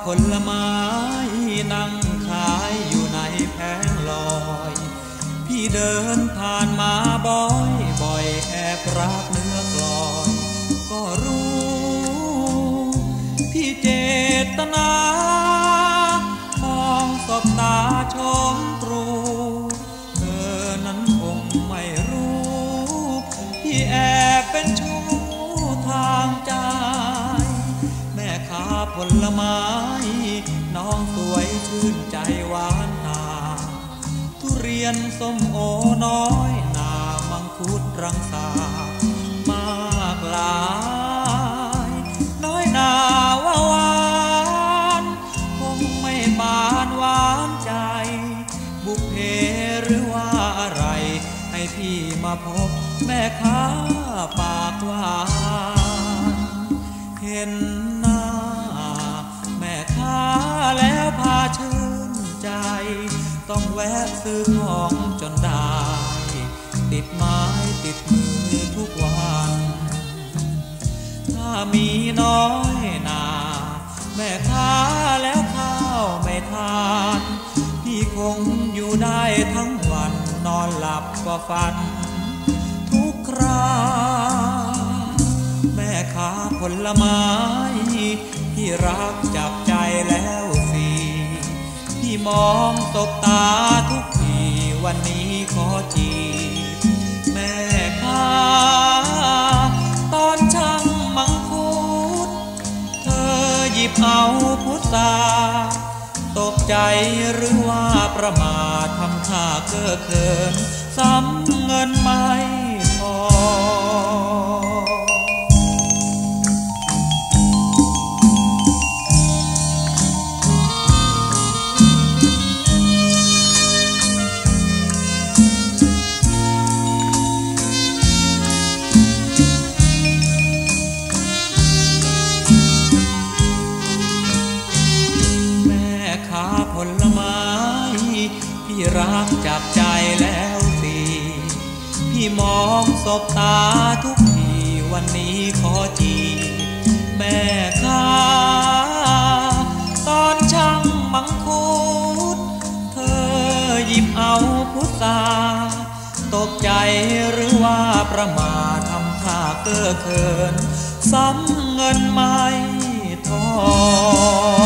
ผลไม้นั่งขายอยู่ในแผงลอยพี่เดินผ่านมาบ่อยแอบรักเนื้อกลอยก็รู้พี่เจตนามองสบตาชมตรูเธอนั้นคงไม่รู้พี่แอบเป็นชู้ทางใจแม่ค้าผลไม้น้องสวยชื่นใจหวานตาทุเรียนส้มโอน้อยนามังคุดรังสามากหลายน้อยนาว่าหวานคงไม่บานหวานใจบุพเพหรือว่าอะไรให้พี่มาพบแม่ค้าปากหวานเห็นหน้าแม่ค้าแล้วพาชื่นใจต้องแวะซื้อของจนได้ติดไม้ติดมือทุกวันถ้ามีน้อยนาแม่ค้าแล้วข้าวไม่ทานพี่คงอยู่ได้ทั้งวันนอนหลับก็ฝันทุกคราแม่ค้าผลไม้พี่รักจับใจแล้วสิพี่มองตบตาทุกทีวันนี้ขอจีบแม่ค้าตอนช่างมังคุดเธอหยิบเอาพุทราตกใจหรือว่าประมาททำท่าเก้อเขินซ้ำเงินไม่พอผลไม้พี่รักจับใจแล้วสิพี่มองสบตาทุกทีวันนี้ขอจีบแม่ค้าตอนช่างมังคุดเธอหยิบเอาพุทราตกใจหรือว่าประมาททำท่าเก้อเขินซ้ำเงินไม่ทอน